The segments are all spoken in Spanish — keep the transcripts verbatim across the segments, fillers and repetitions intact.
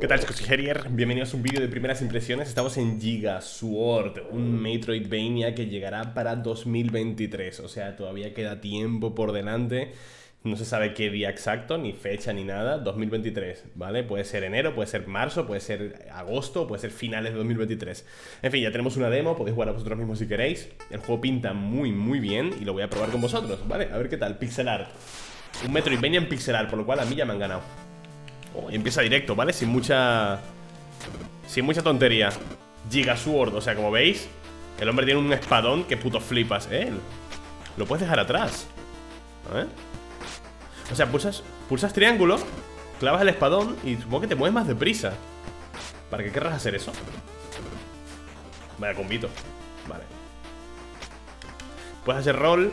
¿Qué tal, chicos? Soy Herier, bienvenidos a un vídeo de primeras impresiones. Estamos en Giga Sword, un Metroidvania que llegará para dos mil veintitrés. O sea, todavía queda tiempo por delante. No se sabe qué día exacto, ni fecha, ni nada. dos mil veintitrés, ¿vale? Puede ser enero, puede ser marzo, puede ser agosto, puede ser finales de dos mil veintitrés. En fin, ya tenemos una demo, podéis jugar a vosotros mismos si queréis. El juego pinta muy, muy bien y lo voy a probar con vosotros, ¿vale? A ver qué tal, pixel art. Un Metroidvania en pixel art, por lo cual a mí ya me han ganado. Oh, y empieza directo, ¿vale? Sin mucha... Sin mucha tontería. Giga Sword, o sea, como veis, el hombre tiene un espadón que puto flipas, ¿eh? Lo puedes dejar atrás. A ver. O sea, pulsas, pulsas triángulo, clavas el espadón y supongo que te mueves más deprisa. ¿Para qué querrás hacer eso? Vaya combito. Vale. Puedes hacer roll.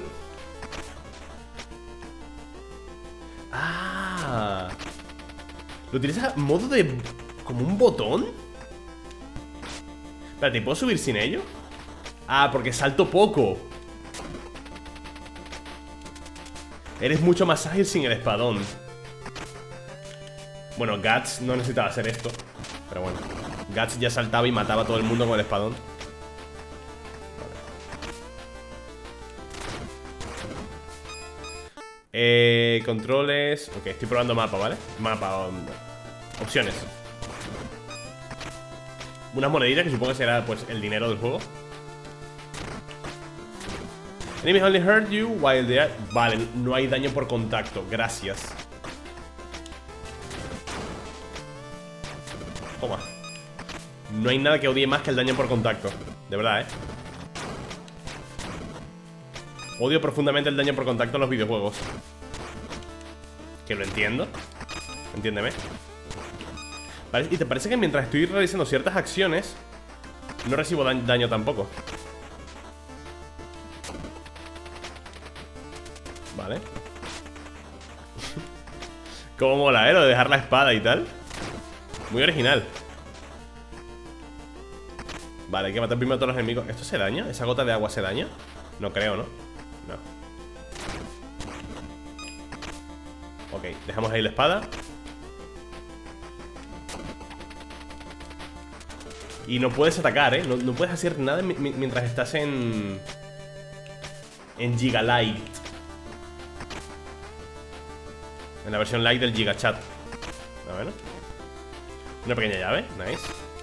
Ah, lo utilizas a modo de... como un botón. Espérate, ¿puedo subir sin ello? Ah, porque salto poco. Eres mucho más ágil sin el espadón. Bueno, Guts no necesitaba hacer esto, pero bueno, Guts ya saltaba y mataba a todo el mundo con el espadón. Eh, controles. Ok, estoy probando mapa, ¿vale? Mapa, um, opciones. Unas moneditas que supongo que será pues el dinero del juego. Enemies only hurt you while they are... Vale, no hay daño por contacto, gracias. Toma. No hay nada que odie más que el daño por contacto. De verdad, eh. Odio profundamente el daño por contacto en los videojuegos. Que lo entiendo. Entiéndeme. Vale, ¿y te parece que mientras estoy realizando ciertas acciones no recibo da daño tampoco? Vale. Cómo mola, ¿eh? Lo de dejar la espada y tal. Muy original. Vale, hay que matar primero a todos los enemigos. ¿Esto se daña? ¿Esa gota de agua se daña? No creo, ¿no? No. Ok, dejamos ahí la espada. Y no puedes atacar, ¿eh? No, no puedes hacer nada mientras estás en... En Giga Light. En la versión light del Giga Chat. A ver. Una pequeña llave, nice.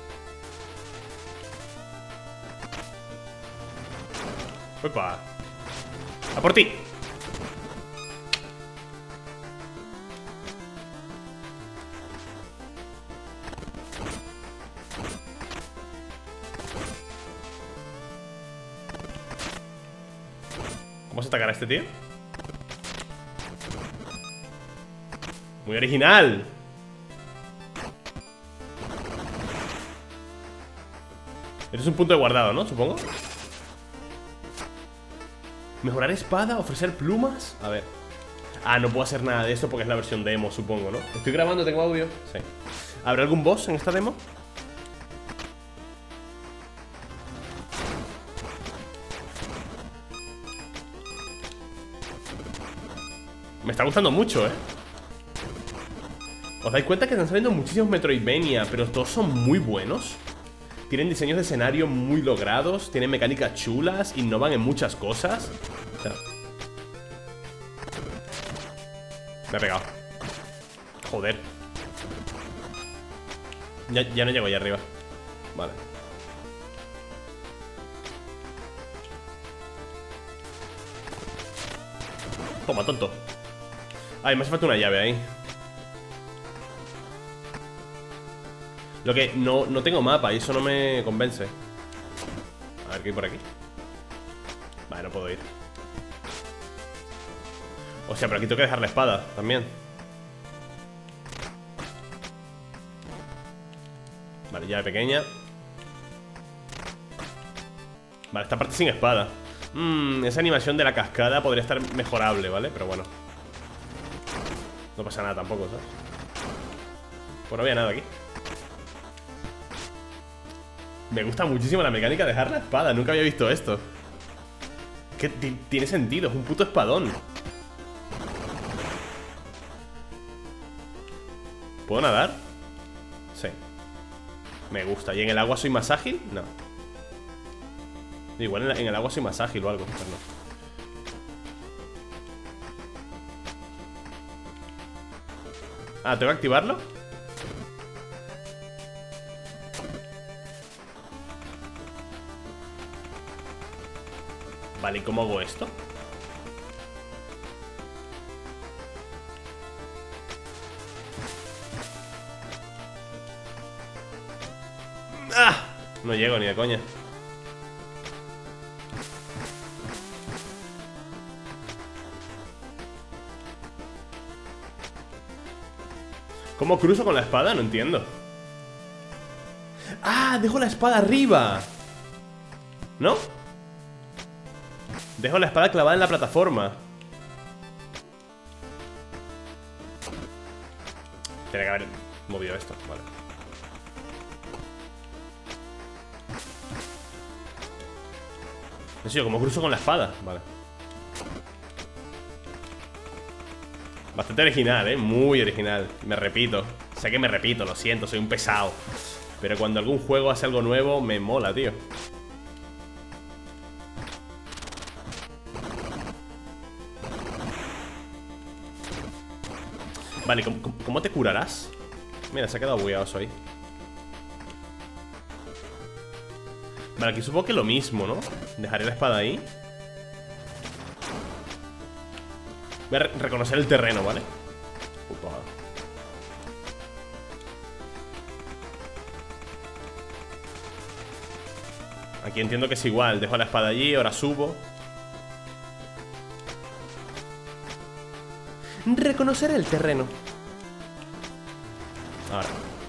¡Opa! ¡A por ti! ¿Cómo se atacará a este tío? Muy original. Este es un punto de guardado, ¿no? Supongo. Mejorar espada, ofrecer plumas. A ver. Ah, no puedo hacer nada de esto porque es la versión demo, supongo, ¿no? Estoy grabando, tengo audio. Sí. ¿Habrá algún boss en esta demo? Me está gustando mucho, ¿eh? ¿Os dais cuenta que están saliendo muchísimos Metroidvania, pero todos son muy buenos? Tienen diseños de escenario muy logrados, tienen mecánicas chulas, innovan en muchas cosas. O sea, me he pegado. Joder. Ya, ya no llego allá arriba. Vale. Toma, tonto. Ay, me hace falta una llave ahí. Lo que no, no tengo mapa y eso no me convence. A ver qué hay por aquí. Vale, no puedo ir. O sea, pero aquí tengo que dejar la espada también. Vale, llave pequeña. Vale, esta parte sin espada. Mmm, esa animación de la cascada podría estar mejorable, ¿vale? Pero bueno, no pasa nada tampoco, ¿sabes? Pues no había nada aquí. Me gusta muchísimo la mecánica de dejar la espada. Nunca había visto esto. Que tiene sentido, es un puto espadón. ¿Puedo nadar? Sí. Me gusta. ¿Y en el agua soy más ágil? No. Igual en, la, en el agua soy más ágil o algo, pero no. Ah, ¿tengo que activarlo? Vale, ¿y cómo hago esto? ¡Ah! No llego ni de coña. ¿Cómo cruzo con la espada? No entiendo. ¡Ah! Dejo la espada arriba. ¿No? Dejo la espada clavada en la plataforma. Tiene que haber movido esto, vale. En serio, ¿cómo cruzo con la espada? Vale. Bastante original, ¿eh? Muy original. Me repito. Sé que me repito, lo siento, soy un pesado. Pero cuando algún juego hace algo nuevo, me mola, tío. Vale, ¿cómo, cómo te curarás? Mira, se ha quedado bugueado eso ahí. Vale, aquí supongo que lo mismo, ¿no? Dejaré la espada ahí. Voy a re reconocer el terreno, ¿vale? Upa. Aquí entiendo que es igual. Dejo la espada allí, ahora subo. Reconocer el terreno. Ahora.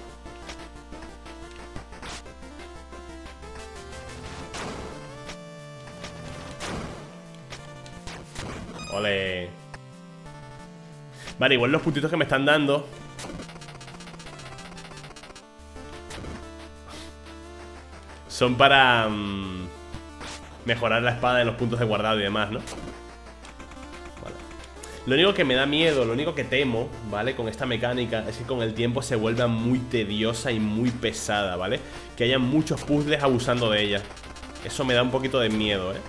Ole. Vale, igual los puntitos que me están dando son para um, mejorar la espada en los puntos de guardado y demás, ¿no? Vale. Lo único que me da miedo, lo único que temo, ¿vale? Con esta mecánica es que con el tiempo se vuelva muy tediosa y muy pesada, ¿vale? Que haya muchos puzzles abusando de ella. Eso me da un poquito de miedo, ¿eh?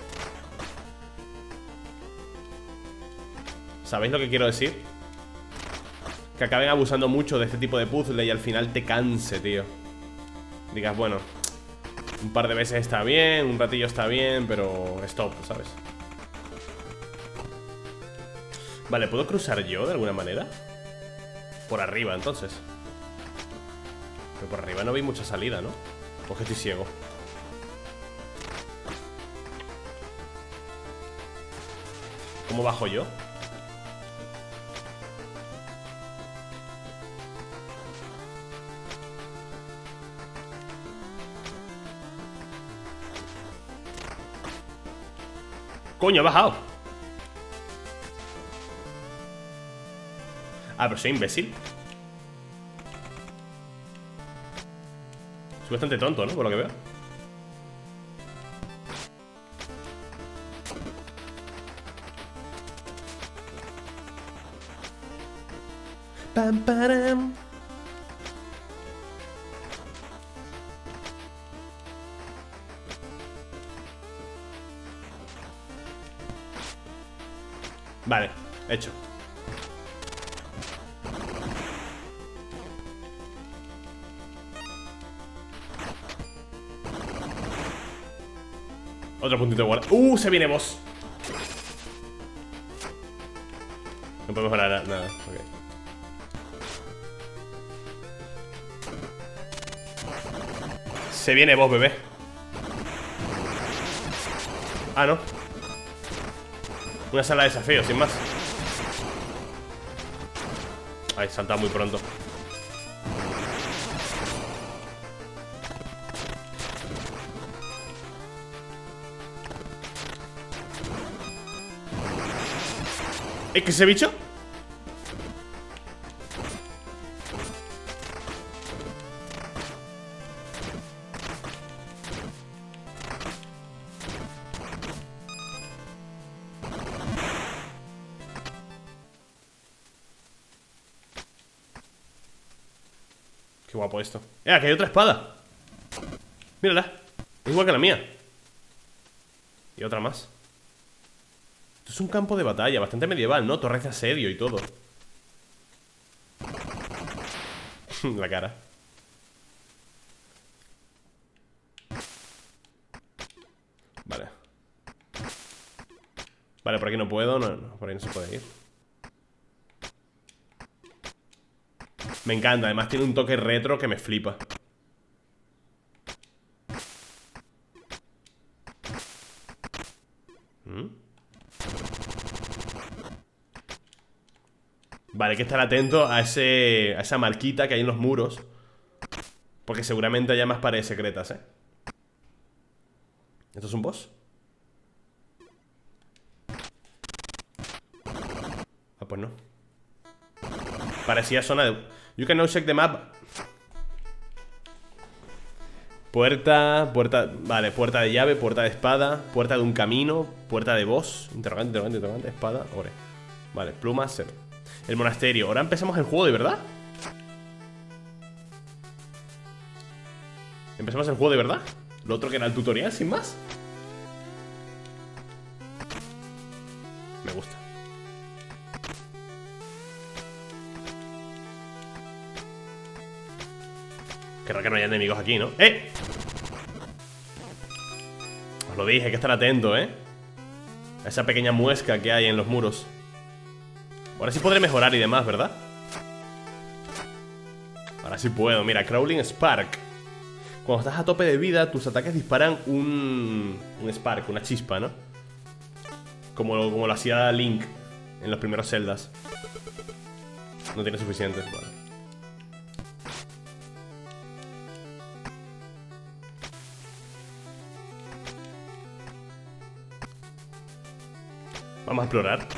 ¿Sabéis lo que quiero decir? Que acaben abusando mucho de este tipo de puzzle y al final te canse, tío. Digas, bueno, un par de veces está bien, un ratillo está bien, pero stop, ¿sabes? Vale, ¿puedo cruzar yo de alguna manera? Por arriba, entonces. Pero por arriba no vi mucha salida, ¿no? Porque estoy ciego. ¿Cómo bajo yo? Coño, he bajado. Ah, pero soy imbécil. Soy bastante tonto, ¿no? Por lo que veo. Pam, param. Vale, hecho. Otro puntito de guarda. ¡Uh! Se viene boss. No podemos ganar nada. Ok. Se viene boss, bebé. Ah, no. Una sala de desafío, sin más. Ay, salta muy pronto. ¿Es que ese bicho? Qué guapo esto. Eh, aquí hay otra espada. Mírala. Es igual que la mía. Y otra más. Esto es un campo de batalla, bastante medieval, ¿no? Torres de asedio y todo. La cara. Vale. Vale, por aquí no puedo, no, no, por ahí no se puede ir. Me encanta, además tiene un toque retro que me flipa. ¿Mm? Vale, hay que estar atento a, ese, a esa marquita que hay en los muros, porque seguramente haya más paredes secretas, ¿eh? ¿Esto es un boss? Ah, pues no. Parecía zona de... You can now check the map. Puerta, puerta... Vale, puerta de llave, puerta de espada, puerta de un camino, puerta de boss. Interrogante, interrogante, interrogante, espada, ore. Vale, plumas, cero. El monasterio. Ahora empezamos el juego de verdad. ¿Empezamos el juego de verdad? Lo otro que era el tutorial, sin más. Me gusta. Qué raro que no haya enemigos aquí, ¿no? ¡Eh! Os lo dije, hay que estar atento, ¿eh? A esa pequeña muesca que hay en los muros. Ahora sí podré mejorar y demás, ¿verdad? Ahora sí puedo, mira, Crawling Spark. Cuando estás a tope de vida, tus ataques disparan un... Un Spark, una chispa, ¿no? Como lo, como lo hacía Link en los primeros Zeldas. No tiene suficientes, vale. Vamos a explorar.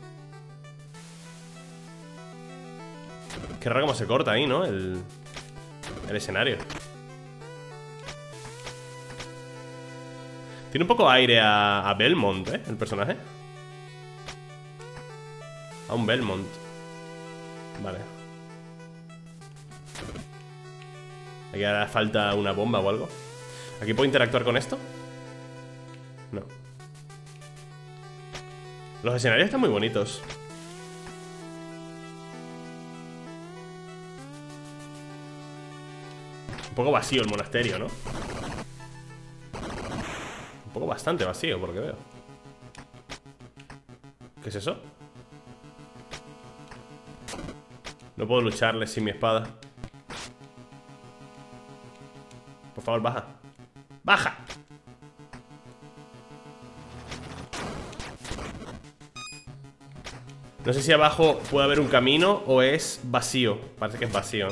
Qué raro cómo se corta ahí, ¿no? El, el escenario. Tiene un poco aire a, a Belmont, ¿eh? El personaje. A un Belmont. Vale. Aquí hará falta una bomba o algo. ¿Aquí puedo interactuar con esto? No. Los escenarios están muy bonitos. Un poco vacío el monasterio, ¿no? Un poco bastante vacío, por lo que veo. ¿Qué es eso? No puedo lucharle sin mi espada. Por favor, baja. ¡Baja! No sé si abajo puede haber un camino o es vacío. Parece que es vacío, ¿no?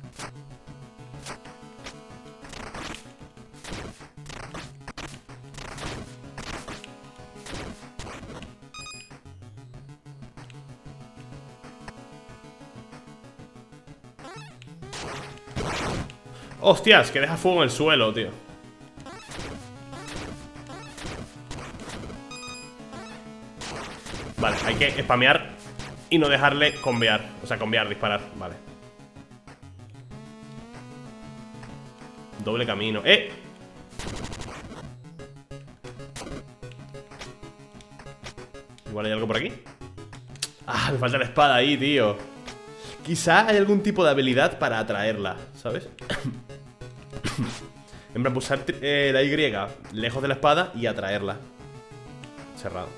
¡Hostias! Que deja fuego en el suelo, tío. Vale, hay que spamear y no dejarle convear. O sea, convear, disparar, vale. Doble camino. ¡Eh! Igual hay algo por aquí. Ah, me falta la espada ahí, tío. Quizá hay algún tipo de habilidad para atraerla, ¿sabes? En plan, pulsar eh, la Y lejos de la espada y atraerla. Cerrado.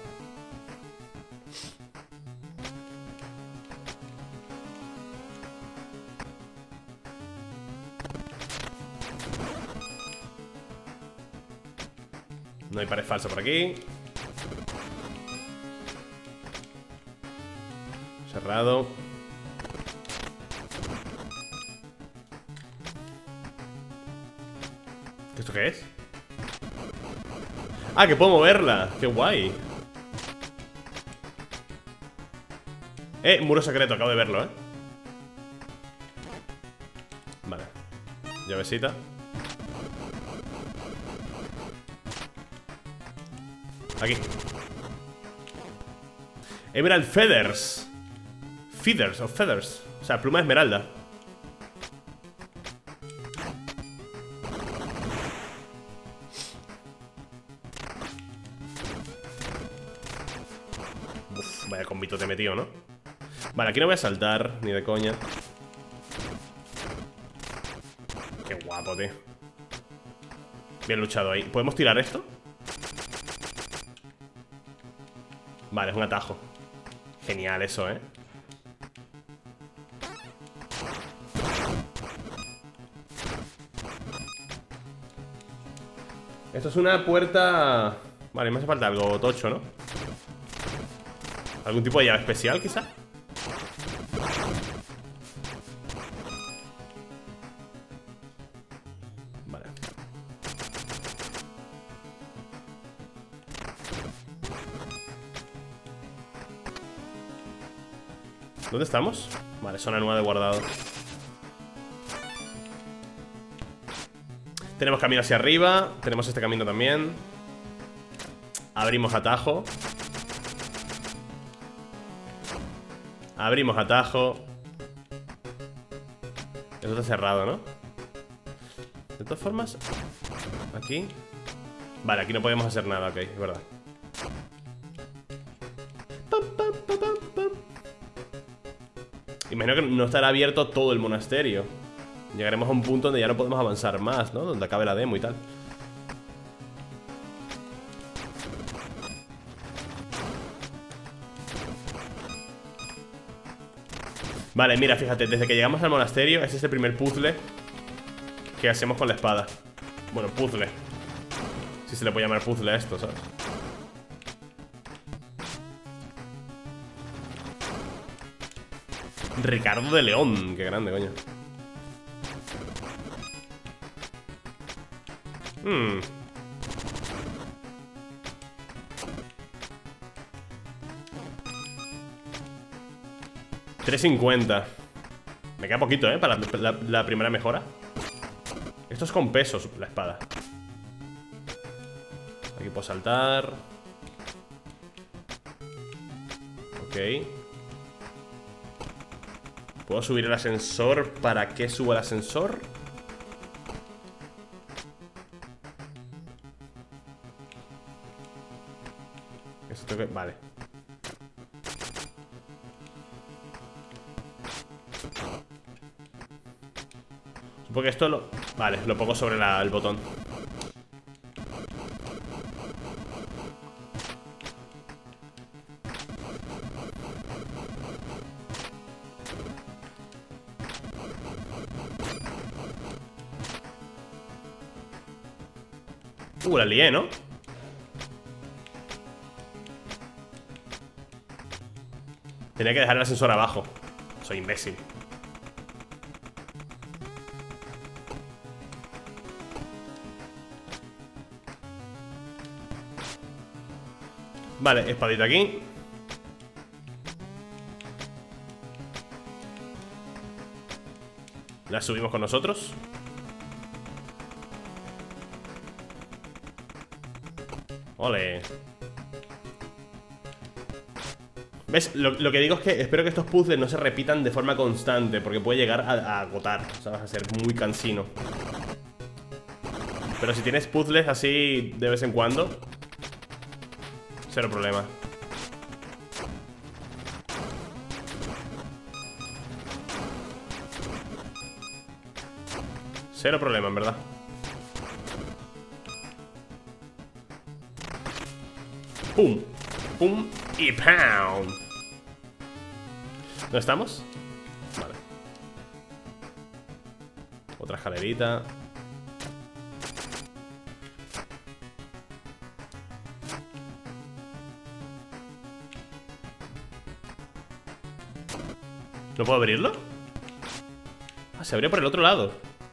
No hay pared falsa por aquí. Cerrado. ¿Esto qué es? Ah, que puedo moverla. Qué guay. Eh, muro secreto, acabo de verlo, eh. Vale. Llavecita. Aquí. Emerald Feathers. Feathers o Feathers. O sea, pluma de esmeralda. Vaya combito te he metido, ¿no? Vale, aquí no voy a saltar, ni de coña. Qué guapo, tío. Bien luchado ahí. ¿Podemos tirar esto? Vale, es un atajo. Genial eso, ¿eh? Esto es una puerta... Vale, me hace falta algo tocho, ¿no? ¿Algún tipo de llave especial, quizá? Vale. ¿Dónde estamos? Vale, zona nueva de guardado. Tenemos camino hacia arriba. Tenemos este camino también. Abrimos atajo. Abrimos atajo. Esto está cerrado, ¿no? De todas formas, aquí. Vale, aquí no podemos hacer nada, ok, es verdad. Imagino que no estará abierto todo el monasterio. Llegaremos a un punto donde ya no podemos avanzar más, ¿no? Donde acabe la demo y tal. Vale, mira, fíjate, desde que llegamos al monasterio, ese es el primer puzzle que hacemos con la espada. Bueno, puzzle. Si se le puede llamar puzzle a esto, ¿sabes? Ricardo de León, qué grande, coño. Hmm. tres cincuenta. Me queda poquito, ¿eh? Para la, la, la primera mejora. Esto es con pesos, la espada. Aquí puedo saltar. Ok. ¿Puedo subir el ascensor? ¿Para qué subo el ascensor? Eso tengo que... Vale. Supongo que esto lo... Vale, lo pongo sobre la, el botón. Uh, la lié, ¿no? Tenía que dejar el ascensor abajo. Soy imbécil. Vale, espadita aquí. La subimos con nosotros. Ole. ¿Ves? Lo, lo que digo es que espero que estos puzzles no se repitan de forma constante, porque puede llegar a, a agotar, ¿sabes? A ser muy cansino. Pero si tienes puzzles así de vez en cuando, cero problema. Cero problema, en verdad. Pum, pum y pound. ¿Dónde estamos? Vale. Otra escalerita. ¿No puedo abrirlo? Ah, se abrió por el otro lado.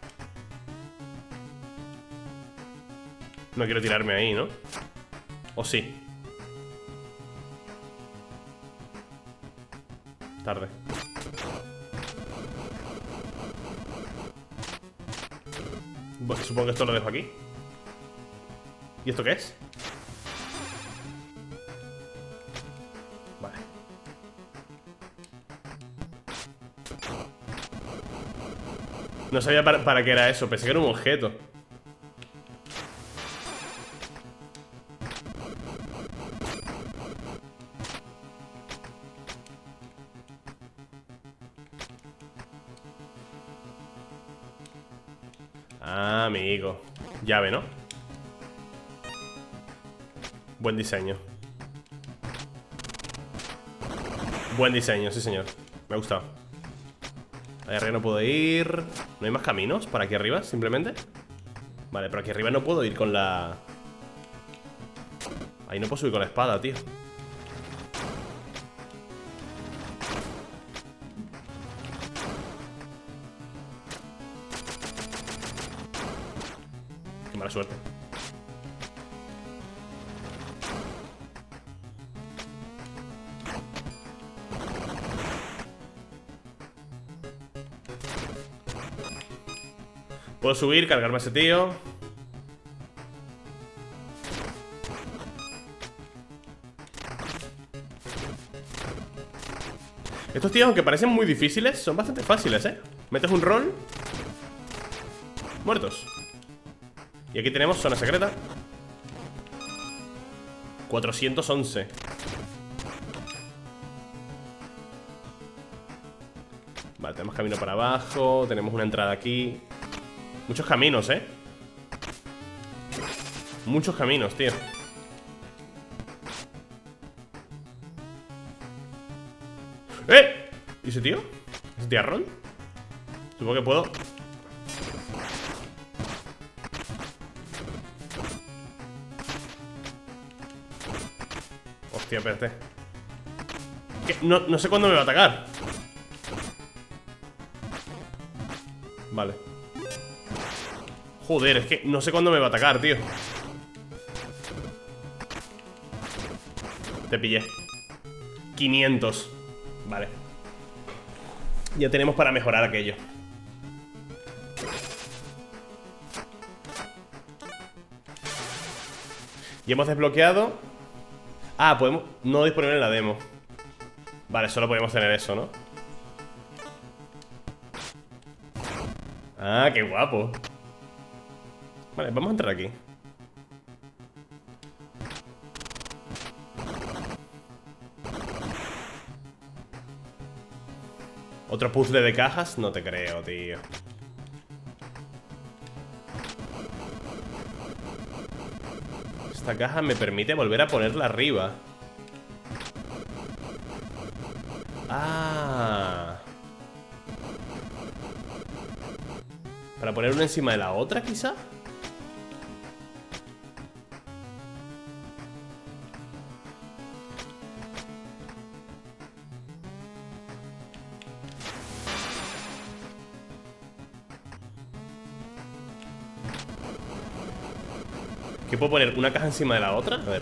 No quiero tirarme ahí, ¿no? ¿O sí? Tarde. Bueno, supongo que esto lo dejo aquí. ¿Y esto qué es? Vale. No sabía para, para qué era eso. Pensé que era un objeto. Ah, amigo. Llave, ¿no? Buen diseño. Buen diseño, sí señor. Me ha gustado. Ahí arriba no puedo ir. ¿No hay más caminos para aquí arriba, simplemente? Vale, pero aquí arriba no puedo ir con la... Ahí no puedo subir con la espada, tío. Qué mala suerte. Puedo subir, cargarme a ese tío. Estos tíos, aunque parecen muy difíciles, son bastante fáciles, ¿eh? Metes un rol. Muertos. Y aquí tenemos zona secreta. cuatrocientos once. Vale, tenemos camino para abajo. Tenemos una entrada aquí. Muchos caminos, ¿eh? Muchos caminos, tío. ¡Eh! ¿Y ese tío? ¿Ese tiarrón? Supongo que puedo... Hostia, espérate. ¿Qué? No, no sé cuándo me va a atacar. Vale. Joder, es que no sé cuándo me va a atacar, tío. Te pillé. quinientos. Vale. Ya tenemos para mejorar aquello. Y hemos desbloqueado. Ah, podemos... No disponible en la demo. Vale, solo podemos tener eso, ¿no? Ah, qué guapo. Vale, vamos a entrar aquí. ¿Otro puzzle de cajas? No te creo, tío. Esta caja me permite volver a ponerla arriba. Ah. ¿Para poner una encima de la otra, quizá? ¿Qué puedo poner? ¿Una caja encima de la otra? A ver.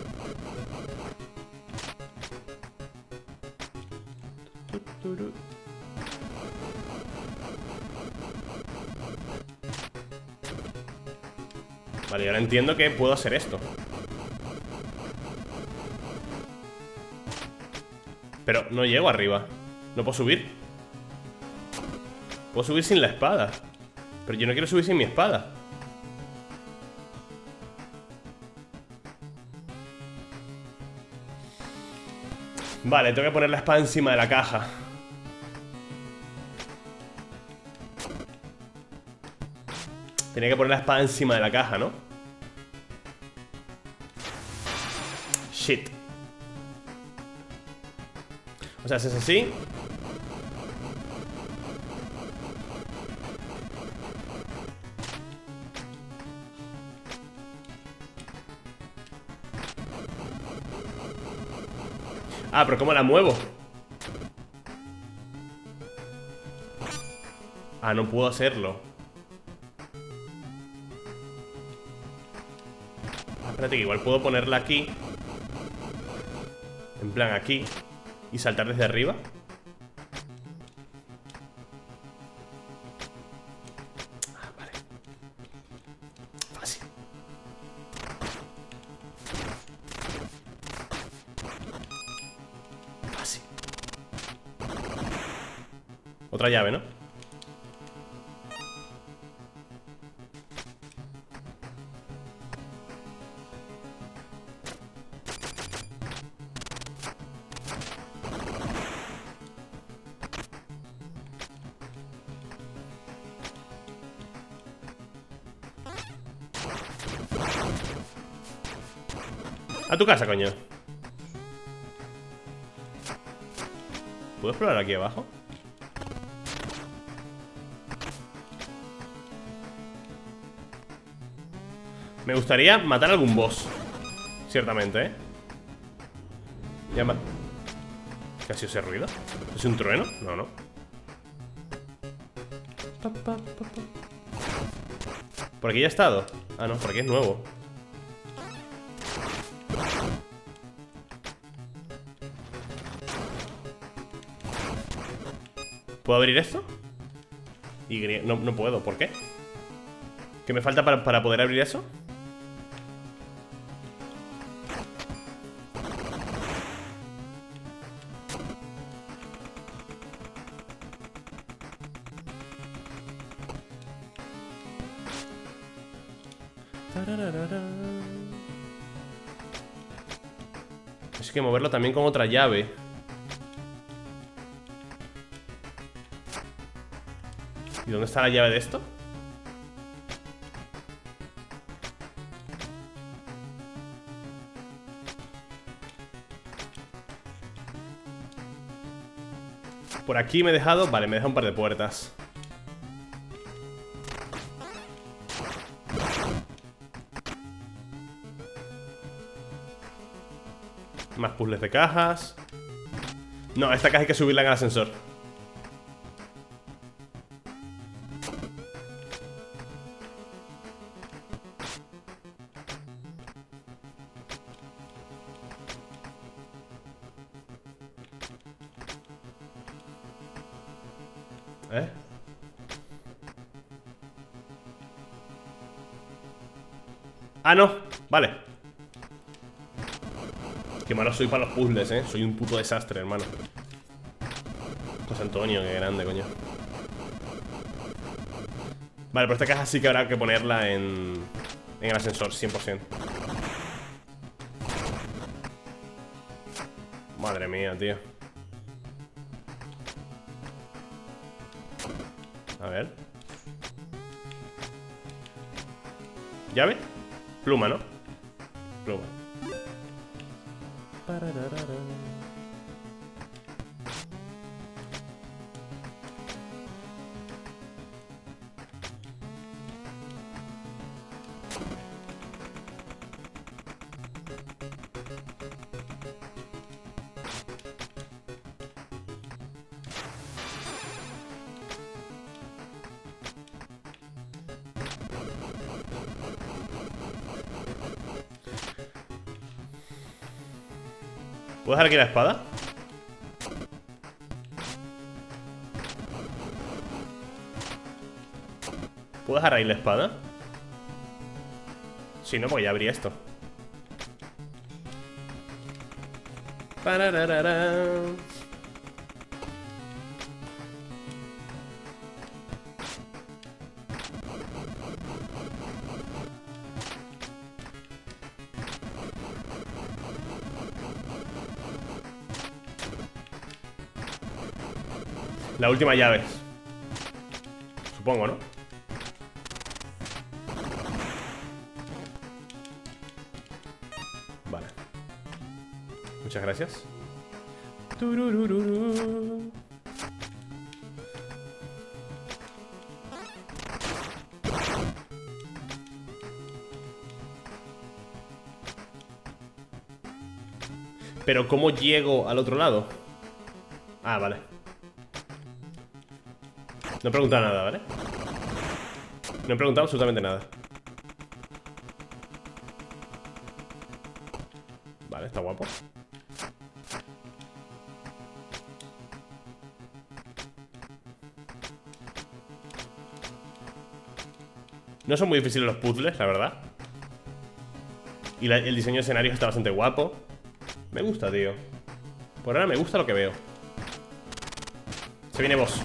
Vale, y ahora entiendo que puedo hacer esto. Pero no llego arriba. No puedo subir. Puedo subir sin la espada. Pero yo no quiero subir sin mi espada. Vale, tengo que poner la espada encima de la caja. Tenía que poner la espada encima de la caja, ¿no? Shit. O sea, si es así... Ah, pero ¿cómo la muevo? Ah, no puedo hacerlo. Ah, espérate, que igual puedo ponerla aquí. En plan, aquí. Y saltar desde arriba. Ah, vale. Fácil. Fácil. Otra llave, ¿no? A tu casa, coño. ¿Puedo explorar aquí abajo? Me gustaría matar a algún boss. Ciertamente, ¿eh? Ya ma... ¿Qué ha sido ese ruido? ¿Es un trueno? No, no. ¿Por aquí ya he estado? Ah, no, por aquí es nuevo. ¿Puedo abrir esto? Y no, no puedo, ¿por qué? ¿Qué me falta para, para poder abrir eso? Es que moverlo también con otra llave. ¿Y dónde está la llave de esto? Por aquí me he dejado... Vale, me he dejado un par de puertas. Más puzzles de cajas. No, esta caja hay que subirla en el ascensor. ¿Eh? Ah, no, vale. Qué malo soy para los puzzles, eh. Soy un puto desastre, hermano. José Antonio, qué grande, coño. Vale, pero esta caja sí que habrá que ponerla en, en el ascensor, cien por cien. Madre mía, tío. A ver. ¿Llave? Pluma, ¿no? Pluma. ¿Puedo dejar aquí la espada? ¿Puedo dejar ahí la espada? Sí, no, porque ya abrí esto. Parararara. La última llave. Supongo, ¿no? Vale. Muchas gracias. Tururururu. Pero ¿cómo llego al otro lado? Ah, vale. No he preguntado nada, ¿vale? No he preguntado absolutamente nada. Vale, está guapo. No son muy difíciles los puzzles, la verdad. Y la, el diseño de escenario está bastante guapo. Me gusta, tío. Por ahora me gusta lo que veo. Se viene boss.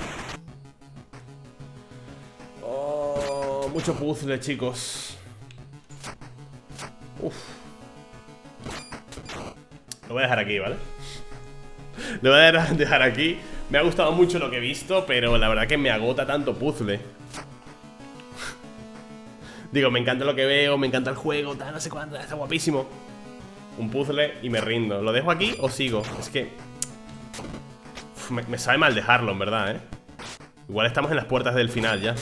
Mucho puzzle, chicos. Uf. Lo voy a dejar aquí, ¿vale? Lo voy a dejar aquí. Me ha gustado mucho lo que he visto, pero la verdad que me agota tanto puzzle. Digo, me encanta lo que veo, me encanta el juego, tal, no sé cuánto, está guapísimo. Un puzzle y me rindo. ¿Lo dejo aquí o sigo? Es que... Uf, me, me sabe mal dejarlo, en verdad, ¿eh? Igual estamos en las puertas del final ya.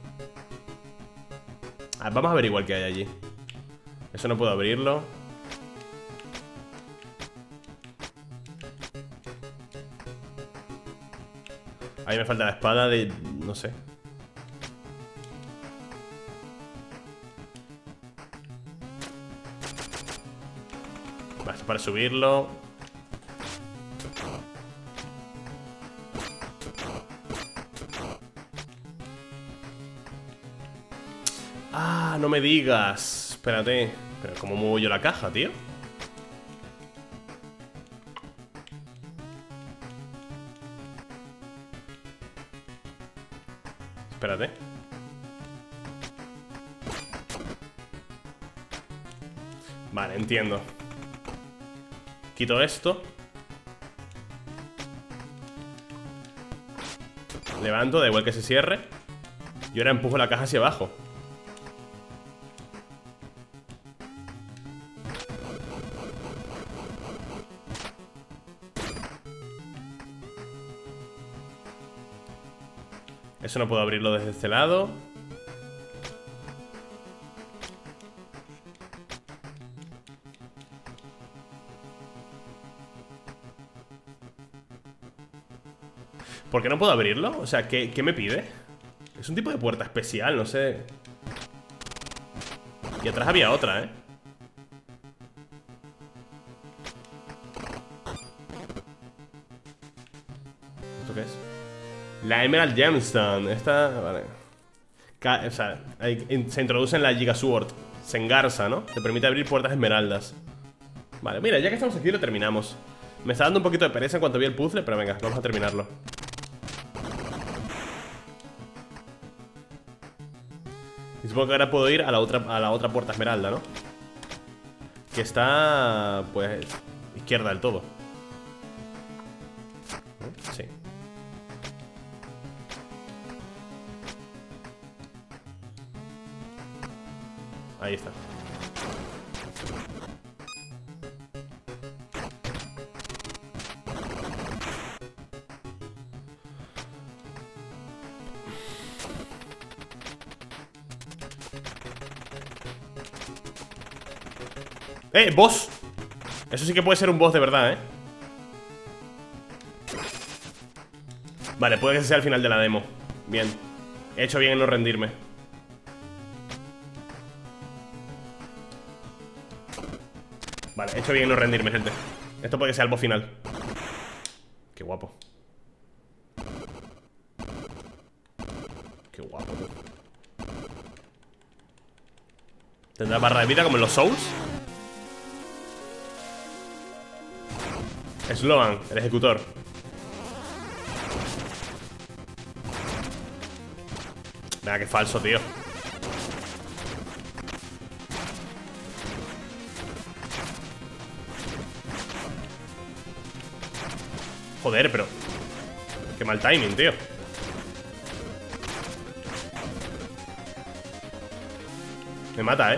Ah, vamos a ver igual que hay allí. Eso no puedo abrirlo. Ahí me falta la espada de... no sé. Vale, esto para subirlo. Ah, no me digas. Espérate. Pero ¿cómo muevo yo la caja, tío? Espérate. Vale, entiendo. Quito esto. Levanto, da igual que se cierre. Y ahora empujo la caja hacia abajo. Eso no puedo abrirlo desde este lado. ¿Por qué no puedo abrirlo? O sea, ¿qué, qué me pide? Es un tipo de puerta especial, no sé. Y atrás había otra, ¿eh? ¿Esto qué es? La Emerald Gemstone. Esta... vale. Ca o sea, hay, se introduce en la Giga Sword. Se engarza, ¿no? Te permite abrir puertas esmeraldas. Vale, mira, ya que estamos aquí lo terminamos. Me está dando un poquito de pereza en cuanto vi el puzzle, pero venga, vamos a terminarlo. Y supongo que ahora puedo ir a la otra, a la otra puerta esmeralda, ¿no? Que está... pues... izquierda del todo. Sí. Ahí está. ¡Eh! ¡Boss! Eso sí que puede ser un boss de verdad, ¿eh? Vale, puede que sea el final de la demo. Bien. He hecho bien en no rendirme. Vale, he hecho bien en no rendirme, gente. Esto puede que sea el boss final. Qué guapo. Qué guapo, tío. ¿Tendrá barra de vida como en los Souls? Sloan, el ejecutor. Venga, qué falso, tío. Joder, pero... qué mal timing, tío. Me mata, ¿eh?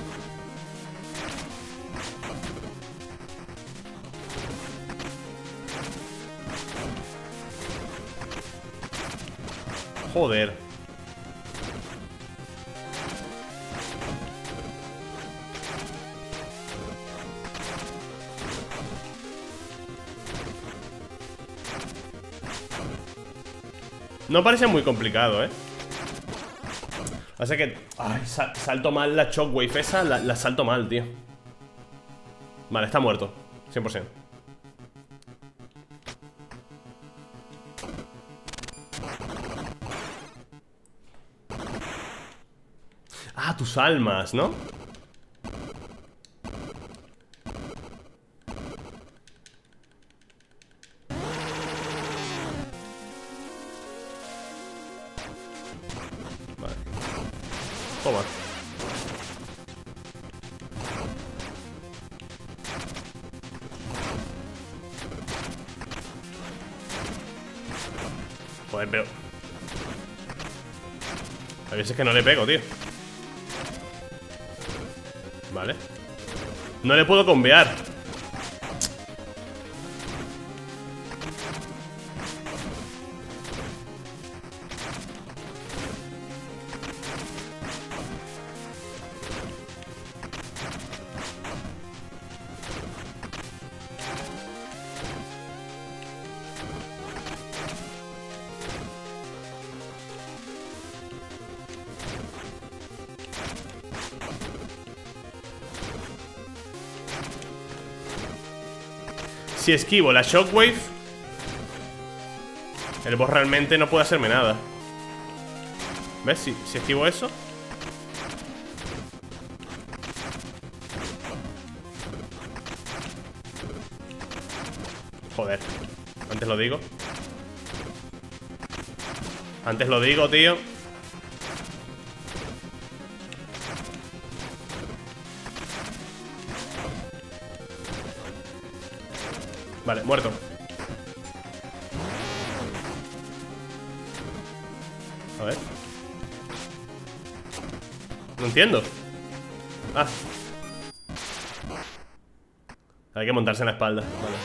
Joder. No parece muy complicado, ¿eh? O sea que... ay, sal salto mal la shockwave esa. La, la salto mal, tío. Vale, está muerto cien por ciento. Ah, tus almas, ¿no? Vale. Toma. Joder, pero... a veces que no le pego, tío. Vale. No le puedo convear. Si esquivo la Shockwave, el boss realmente no puede hacerme nada. ¿Ves? Si, si esquivo eso. Joder, antes lo digo. Antes lo digo, tío. Vale, muerto. A ver. No entiendo. Ah. Hay que montarse en la espalda. Vale.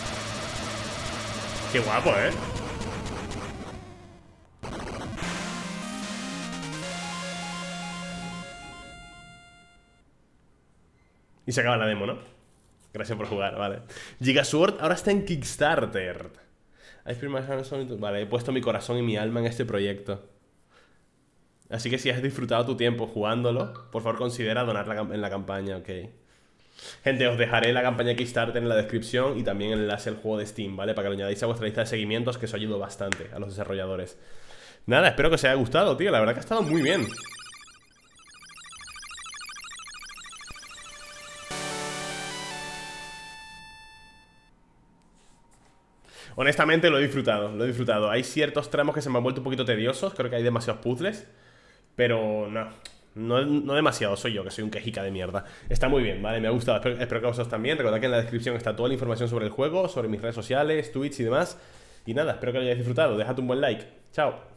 Qué guapo, ¿eh? Y se acaba la demo, ¿no? Gracias por jugar, vale. Gigasword ahora está en Kickstarter. Vale, he puesto mi corazón y mi alma en este proyecto. Así que si has disfrutado tu tiempo jugándolo, por favor considera donar la en la campaña, ok. Gente, os dejaré la campaña de Kickstarter en la descripción y también el enlace al juego de Steam, ¿vale? Para que lo añadáis a vuestra lista de seguimientos, que eso ayuda bastante a los desarrolladores. Nada, espero que os haya gustado, tío. La verdad que ha estado muy bien. Honestamente lo he disfrutado, lo he disfrutado. Hay ciertos tramos que se me han vuelto un poquito tediosos. Creo que hay demasiados puzzles. Pero no, no, no demasiado. Soy yo, que soy un quejica de mierda. Está muy bien, ¿vale? Me ha gustado, espero, espero que a vosotros también. Recordad que en la descripción está toda la información sobre el juego, sobre mis redes sociales, Twitch y demás. Y nada, espero que lo hayáis disfrutado. Dejad un buen like. Chao.